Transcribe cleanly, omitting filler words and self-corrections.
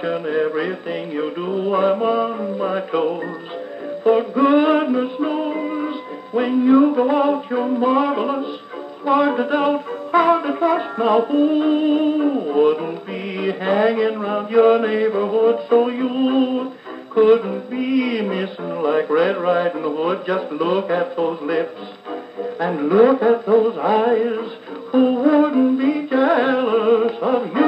watching everything you do. I'm on my toes. For goodness knows, when you go out, you're marvelous. Hard to doubt, hard to trust. Now who wouldn't be hanging round your neighborhood so you couldn't be missing like Red Riding Hood? Just look at those lips and look at those eyes. Who wouldn't be jealous of you?